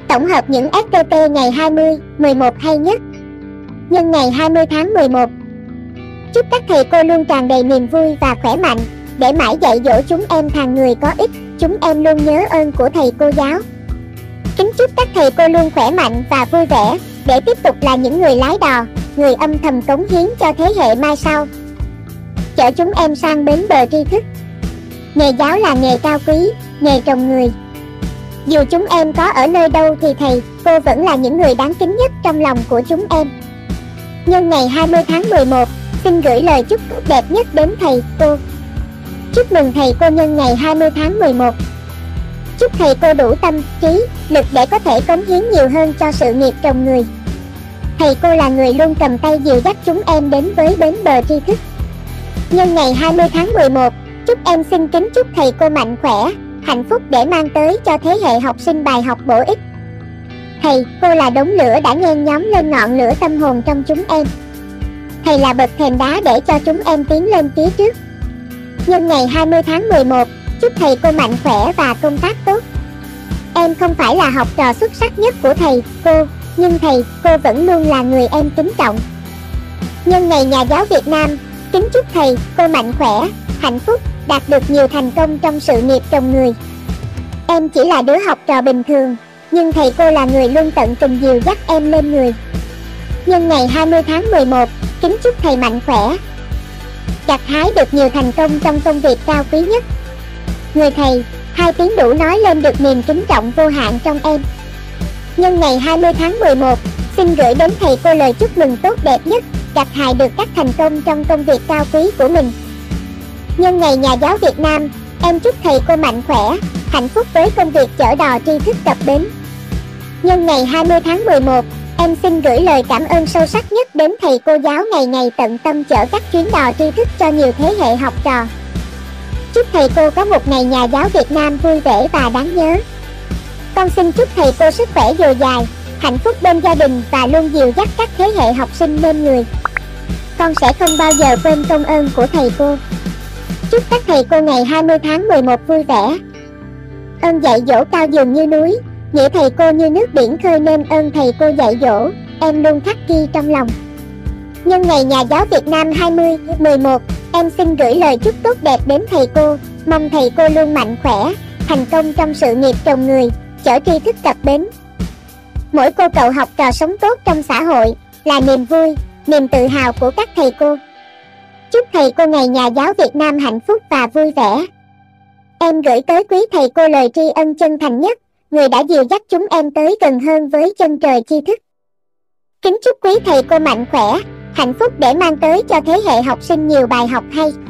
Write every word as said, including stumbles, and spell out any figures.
Tổng hợp những ép pê pê ngày hai mươi, mười một hay nhất. Nhân ngày hai mươi tháng mười một, chúc các thầy cô luôn tràn đầy niềm vui và khỏe mạnh, để mãi dạy dỗ chúng em thành người có ích. Chúng em luôn nhớ ơn của thầy cô giáo. Kính chúc các thầy cô luôn khỏe mạnh và vui vẻ, để tiếp tục là những người lái đò, người âm thầm cống hiến cho thế hệ mai sau, chở chúng em sang bến bờ tri thức. Nghề giáo là nghề cao quý, nghề trồng người. Dù chúng em có ở nơi đâu thì thầy, cô vẫn là những người đáng kính nhất trong lòng của chúng em. Nhân ngày hai mươi tháng mười một, xin gửi lời chúc tốt đẹp nhất đến thầy, cô. Chúc mừng thầy cô nhân ngày hai mươi tháng mười một. Chúc thầy cô đủ tâm, trí, lực để có thể cống hiến nhiều hơn cho sự nghiệp trồng người. Thầy cô là người luôn cầm tay dìu dắt chúng em đến với bến bờ tri thức. Nhân ngày hai mươi tháng mười một, chúc em xin kính chúc thầy cô mạnh khỏe, hạnh phúc để mang tới cho thế hệ học sinh bài học bổ ích. Thầy, cô là đống lửa đã nhen nhóm lên ngọn lửa tâm hồn trong chúng em. Thầy là bậc thềm đá để cho chúng em tiến lên phía trước. Nhân ngày hai mươi tháng mười một, chúc thầy cô mạnh khỏe và công tác tốt. Em không phải là học trò xuất sắc nhất của thầy, cô, nhưng thầy, cô vẫn luôn là người em kính trọng. Nhân ngày Nhà giáo Việt Nam, kính chúc thầy, cô mạnh khỏe, hạnh phúc, đạt được nhiều thành công trong sự nghiệp trồng người. Em chỉ là đứa học trò bình thường, nhưng thầy cô là người luôn tận tình dìu dắt em lên người. Nhân ngày hai mươi tháng mười một, kính chúc thầy mạnh khỏe, gặt hái được nhiều thành công trong công việc cao quý nhất. Người thầy, hai tiếng đủ nói lên được niềm kính trọng vô hạn trong em. Nhân ngày hai mươi tháng mười một, xin gửi đến thầy cô lời chúc mừng tốt đẹp nhất, gặt hái được các thành công trong công việc cao quý của mình. Nhân ngày Nhà giáo Việt Nam, em chúc thầy cô mạnh khỏe, hạnh phúc với công việc chở đò tri thức cập bến. Nhân ngày hai mươi tháng mười một, em xin gửi lời cảm ơn sâu sắc nhất đến thầy cô giáo ngày ngày tận tâm chở các chuyến đò tri thức cho nhiều thế hệ học trò. Chúc thầy cô có một ngày Nhà giáo Việt Nam vui vẻ và đáng nhớ. Con xin chúc thầy cô sức khỏe dồi dào, hạnh phúc bên gia đình và luôn dìu dắt các thế hệ học sinh nên người. Con sẽ không bao giờ quên công ơn của thầy cô. Chúc các thầy cô ngày hai mươi tháng mười một vui vẻ. Ơn dạy dỗ cao dường như núi, nghĩa thầy cô như nước biển khơi nên ơn thầy cô dạy dỗ, em luôn khắc ghi trong lòng. Nhân ngày Nhà giáo Việt Nam hai mươi, mười một, em xin gửi lời chúc tốt đẹp đến thầy cô, mong thầy cô luôn mạnh khỏe, thành công trong sự nghiệp trồng người, chở tri thức cập bến. Mỗi cô cậu học trò sống tốt trong xã hội, là niềm vui, niềm tự hào của các thầy cô. Chúc thầy cô ngày Nhà giáo Việt Nam hạnh phúc và vui vẻ. Em gửi tới quý thầy cô lời tri ân chân thành nhất, người đã dìu dắt chúng em tới gần hơn với chân trời tri thức. Kính chúc quý thầy cô mạnh khỏe, hạnh phúc để mang tới cho thế hệ học sinh nhiều bài học hay.